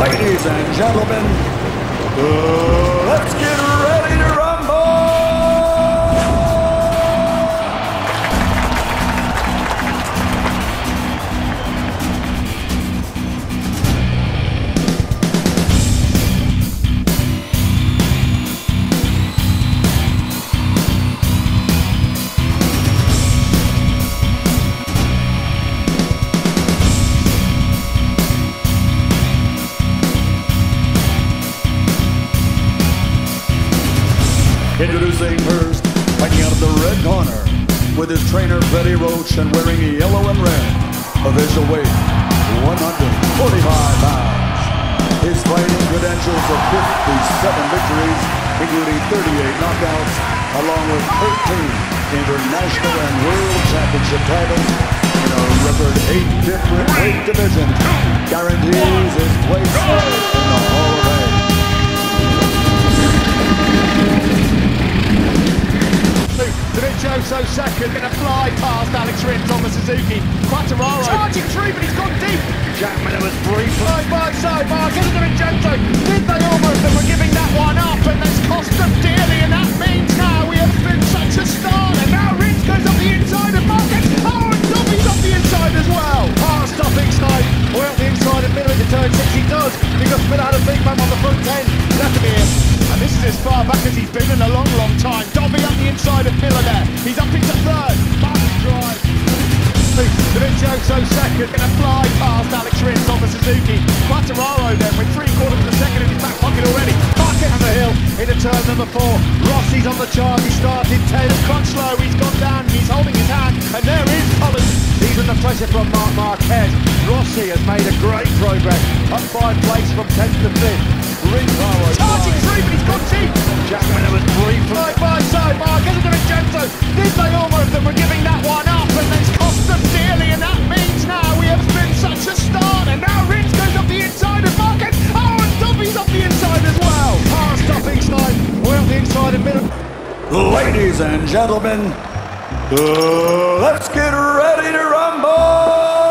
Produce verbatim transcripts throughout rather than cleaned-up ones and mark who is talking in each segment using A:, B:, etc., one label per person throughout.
A: Ladies and gentlemen, uh, let's get ready to rumble! Introducing first, fighting out of the red corner, with his trainer Freddie Roach and wearing yellow and red. Official weight, one hundred forty-five pounds. His fighting credentials of fifty-seven victories, including thirty-eight knockouts, along with thirteen international and world championship titles in a record eight different weight divisions, guarantees his place in the Hall of Fame.
B: Joso second, gonna fly past Alex Rins on the Suzuki. Quattararo charging through, but he's gone deep. Jackman was brief. Side by side, Mark isn't doing Joso. Did they almost? They were giving that one up, and that's cost them dearly. And that means now we have been such a start. And now Rins goes up the inside of Market. Oh, and Dobby's up the inside as well. Past stopping side. We're up the inside and middle into turn six. He does. He got spit out a big man on the front ten. That's to be it. And this is as far back as he's been in a long, long time. Dobby up the inside of Miller there. He's up into third. Martin drive. Joso second. Gonna fly past Alex Rins on the Suzuki. Quattararo then with three quarters of a second in his back pocket already. Market on the hill into turn number four. Rossi's on the charge. He started ten. Crutchlow. He's gone down. He's holding his hand. And there is Collins. Even the pressure from Mark Marquez. Rossi has made a great progress. Up five place from tenth to fifth. Charging through, but he's got deep. Jackman was brief. Side by side, Mark isn't doing Joso. Did they almost? They were giving that one up, and it's cost them dearly. And that means now we have been such a start. And now Rins goes up the inside of Market. Oh, and Dobby's up the inside as well. Past stopping side. We're up the inside and middle.
A: Ladies and gentlemen, uh, let's get ready to rumble!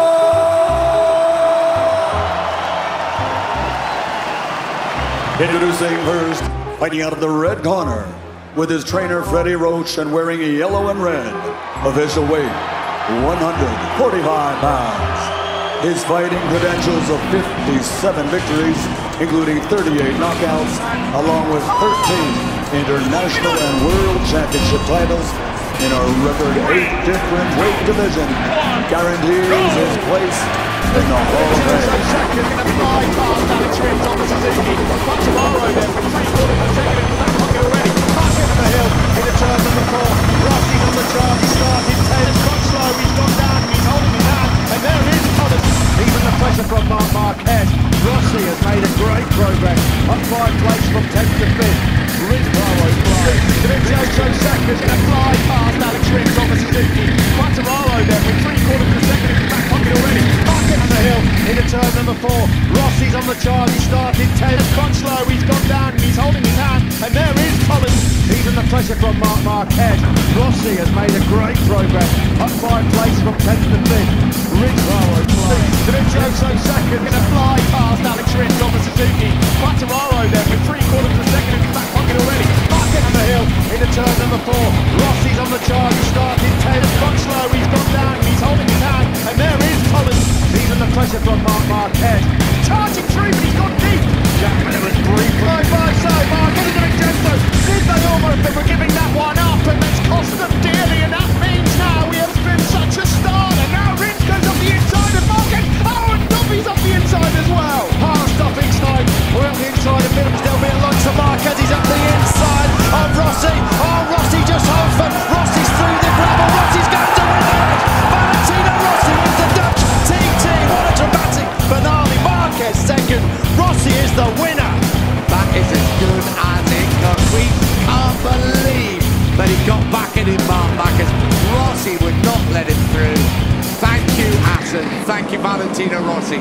A: Introducing first, fighting out of the red corner, with his trainer Freddie Roach and wearing yellow and red. Official weight, one hundred forty-five pounds. His fighting credentials of fifty-seven victories, including thirty-eight knockouts, along with thirteen international and world championship titles in a record eight different weight divisions, guarantees his place in the Hall of Fame.
B: Second, gonna fly past Alex Rins on the Suzuki. Quattararo then with three quarters of a second in the back pocket already. Market on the hill into turn number four. Rossi's on the charge. He started ten. Crutchlow. He's gone down. He's holding his hand. And there is Collins. Even the pressure from Mark Marquez. Rossi has made a great progress. Up five place from tenth to fifth. Rins Bravo flies. Joso second, gonna fly past Alex Rins on the Suzuki. Quattararo then with three quarters of a second in his back pocket already. Market on the hill into turn number four. Rossi's on the charge. He started ten. Crutchlow. He's gone down. He's holding his hand. And there is Collins. Even the pressure from Mark Marquez. Rossi has made a great progress. Up five place from tenth to fifth. Rins Bravo flies. Joso second, gonna fly past Alex Rins on the Suzuki. Quattararo then with three quarters of a second in his back pocket already. Market on the hill into turn number four. Rossi's on the charge. He started ten. Crutchlow. He's gone down. He's holding his hand. And there is Collins. Even the pressure from Mark Marquez. Charging through, but he's gone deep. Jackman was brief. Side by side, Mark isn't doing Joso. Did they almost? They were giving that one up, and that's cost them dearly. And that means now we have been such a start. And now Rins goes up the inside of Market. Oh, and Dobby's up the inside as well. Past stopping side. We're up the inside of middle. There'll be a lunge for Marquez. He's up the inside of Rossi. Oh, Rossi just holds for. Rossi's through the gravel. Rossi's going to win it. Valentino Rossi with the Dutch T T. What a dramatic finale. Marquez second. Rossi is the winner. That is as good as it got. We can't believe that he got back in him, Mark Marquez. Rossi would not let him through. Thank you, Hassan. Thank you, Valentino Rossi.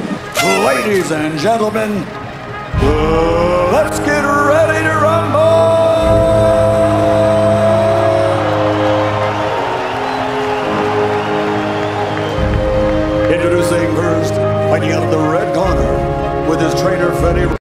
A: Ladies and gentlemen, uh, let's get ready to rumble! Introducing first, fighting out of the red corner, with his trainer Freddie